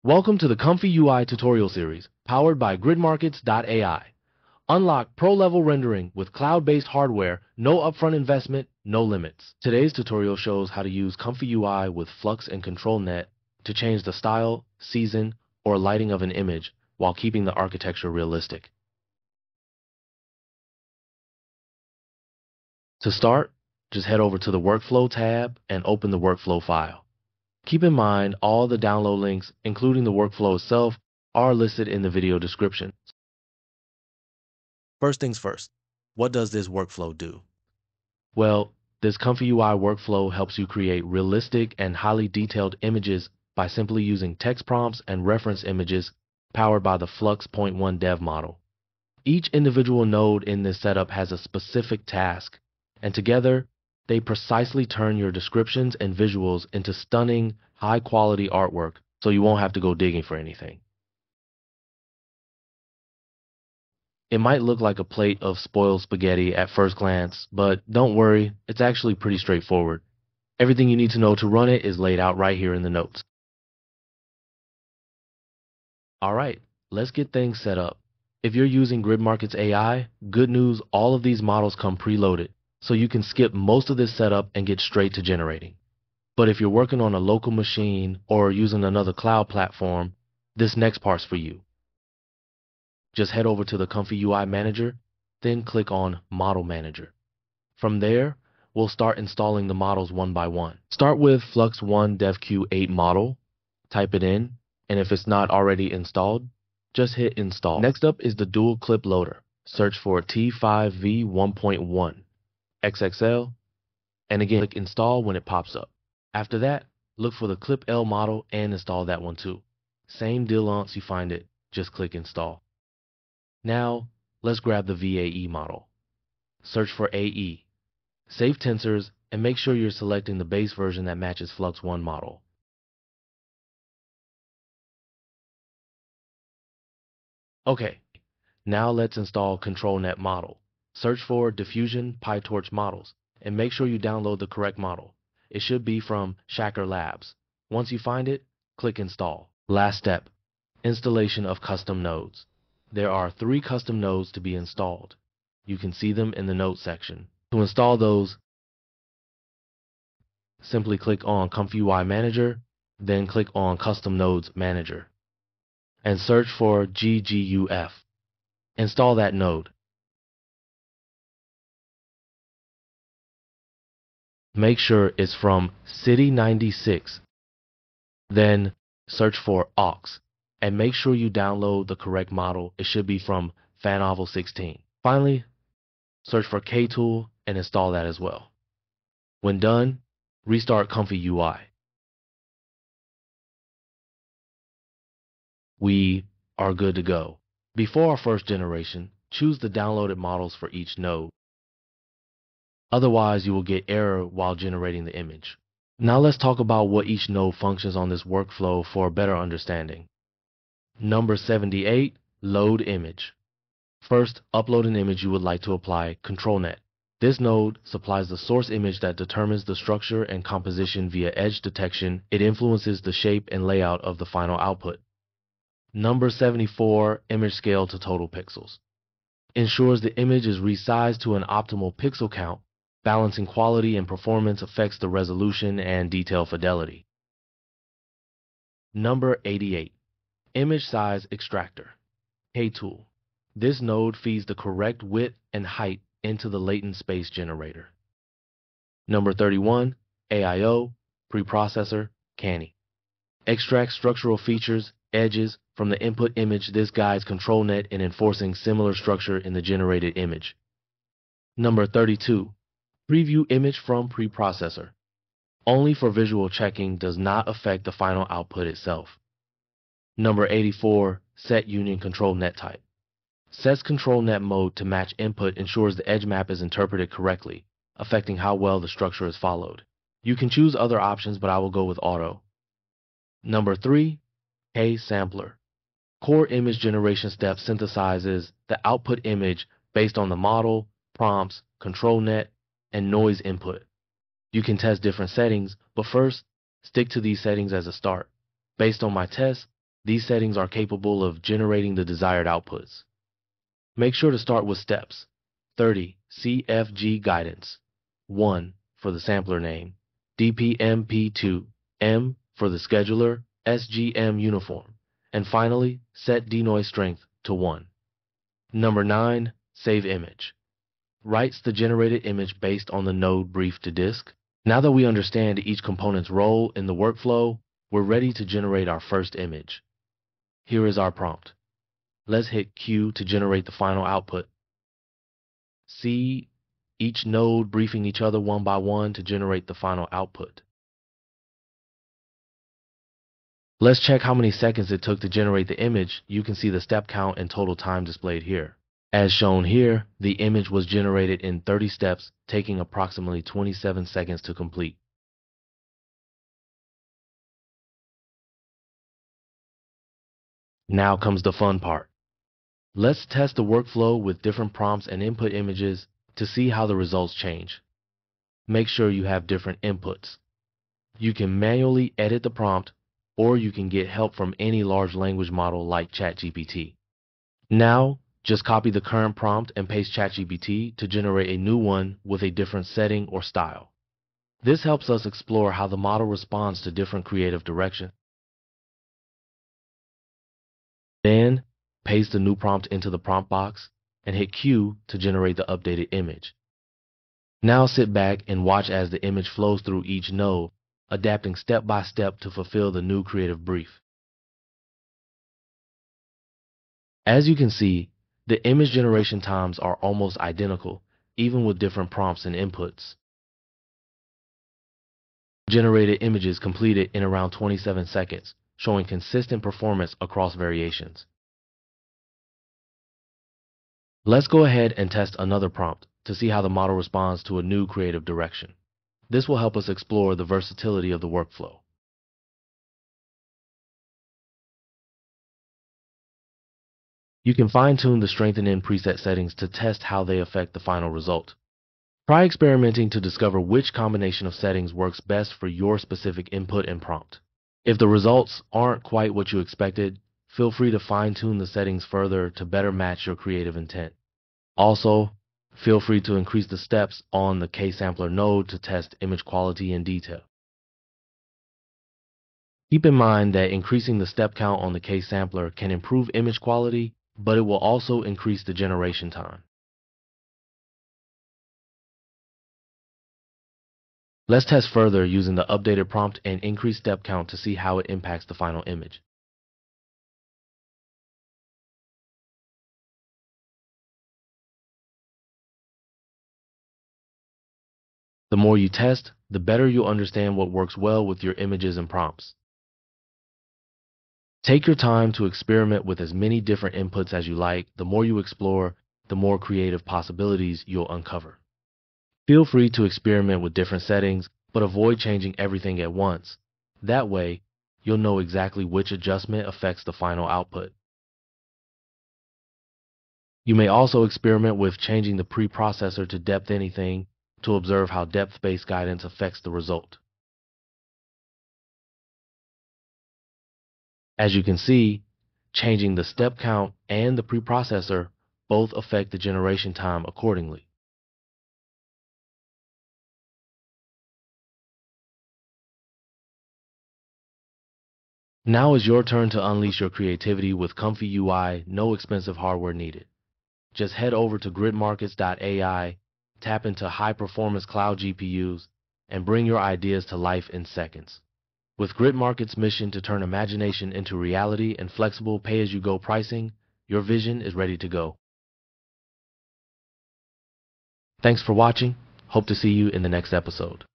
Welcome to the ComfyUI tutorial series, powered by GridMarkets.ai. Unlock pro-level rendering with cloud-based hardware, no upfront investment, no limits. Today's tutorial shows how to use ComfyUI with Flux and ControlNet to change the style, season, or lighting of an image while keeping the architecture realistic. To start, just head over to the Workflow tab and open the workflow file. Keep in mind all the download links, including the workflow itself, are listed in the video description. First things first, what does this workflow do? Well, this ComfyUI workflow helps you create realistic and highly detailed images by simply using text prompts and reference images powered by the Flux Point 1 dev model. Each individual node in this setup has a specific task, and together they precisely turn your descriptions and visuals into stunning, high-quality artwork so you won't have to go digging for anything. It might look like a plate of spoiled spaghetti at first glance, but don't worry, it's actually pretty straightforward. Everything you need to know to run it is laid out right here in the notes. Alright, let's get things set up. If you're using GridMarkets AI, good news, all of these models come preloaded, so you can skip most of this setup and get straight to generating. But if you're working on a local machine or using another cloud platform, this next part's for you. Just head over to the ComfyUI Manager, then click on Model Manager. From there, we'll start installing the models one by one. Start with Flux 1 DevQ8 model, type it in, and if it's not already installed, just hit Install. Next up is the Dual Clip Loader. Search for T5V 1.1 XXL, and again, click Install when it pops up. After that, look for the Clip L model and install that one too. Same deal once you find it, just click Install. Now, let's grab the VAE model. Search for AE. Save tensors and make sure you're selecting the base version that matches Flux 1 model. Okay, now let's install ControlNet model. Search for Diffusion PyTorch models and make sure you download the correct model. It should be from Shaker Labs. Once you find it, click Install. Last step, installation of custom nodes. There are 3 custom nodes to be installed. You can see them in the Notes section. To install those, simply click on ComfyUI Manager, then click on Custom Nodes Manager, and search for GGUF. Install that node. Make sure it's from City96. Then search for aux, and make sure you download the correct model. It should be from Fanovel 16. Finally, search for KTool and install that as well. When done, restart ComfyUI. We are good to go. Before our first generation, choose the downloaded models for each node. Otherwise, you will get error while generating the image. Now let's talk about what each node functions on this workflow for a better understanding. Number 78, Load Image. First, upload an image you would like to apply ControlNet. This node supplies the source image that determines the structure and composition via edge detection. It influences the shape and layout of the final output. Number 74, Image Scale to Total Pixels. Ensures the image is resized to an optimal pixel count. Balancing quality and performance affects the resolution and detail fidelity. Number 88, Image Size Extractor. KTool. This node feeds the correct width and height into the latent space generator. Number 31, AIO, Preprocessor, Canny. Extract structural features, edges, from the input image. This guides ControlNet in enforcing similar structure in the generated image. Number 32, Preview Image from Preprocessor. Only for visual checking, does not affect the final output itself. Number 84, Set Union ControlNet Type. Sets ControlNet mode to match input, ensures the edge map is interpreted correctly, affecting how well the structure is followed. You can choose other options, but I will go with Auto. Number 3, K-Sampler. Core image generation step synthesizes the output image based on the model, prompts, ControlNet, and noise input. You can test different settings, but first, stick to these settings as a start. Based on my test, These settings are capable of generating the desired outputs. Make sure to start with steps. 30. CFG guidance. 1. For the sampler name. DPMP2. M. For the scheduler. SGM uniform. And finally, set denoise strength to 1. Number 9. Save image. Writes the generated image based on the node brief to disk. Now that we understand each component's role in the workflow, we're ready to generate our first image. Here is our prompt. Let's hit Q to generate the final output. See each node briefing each other one by one to generate the final output. Let's check how many seconds it took to generate the image. You can see the step count and total time displayed here. As shown here, the image was generated in 30 steps, taking approximately 27 seconds to complete. Now comes the fun part. Let's test the workflow with different prompts and input images to see how the results change. Make sure you have different inputs. You can manually edit the prompt, or you can get help from any large language model like ChatGPT. Now, just copy the current prompt and paste ChatGPT to generate a new one with a different setting or style. This helps us explore how the model responds to different creative directions. Then, paste the new prompt into the prompt box and hit Q to generate the updated image. Now sit back and watch as the image flows through each node, adapting step by step to fulfill the new creative brief. As you can see, the image generation times are almost identical, even with different prompts and inputs. Generated images completed in around 27 seconds, showing consistent performance across variations. Let's go ahead and test another prompt to see how the model responds to a new creative direction. This will help us explore the versatility of the workflow. You can fine-tune the strengthen in preset settings to test how they affect the final result. Try experimenting to discover which combination of settings works best for your specific input and prompt. If the results aren't quite what you expected, feel free to fine-tune the settings further to better match your creative intent. Also, feel free to increase the steps on the K-sampler node to test image quality in detail. Keep in mind that increasing the step count on the K-sampler can improve image quality, but it will also increase the generation time. Let's test further using the updated prompt and increased step count to see how it impacts the final image. The more you test, the better you'll understand what works well with your images and prompts. Take your time to experiment with as many different inputs as you like. The more you explore, the more creative possibilities you'll uncover. Feel free to experiment with different settings, but avoid changing everything at once. That way, you'll know exactly which adjustment affects the final output. You may also experiment with changing the preprocessor to depth anything to observe how depth-based guidance affects the result. As you can see, changing the step count and the preprocessor both affect the generation time accordingly. Now is your turn to unleash your creativity with ComfyUI, no expensive hardware needed. Just head over to GridMarkets.ai, tap into high-performance cloud GPUs, and bring your ideas to life in seconds. With GridMarkets' mission to turn imagination into reality and flexible pay-as-you-go pricing, your vision is ready to go. Thanks for watching. Hope to see you in the next episode.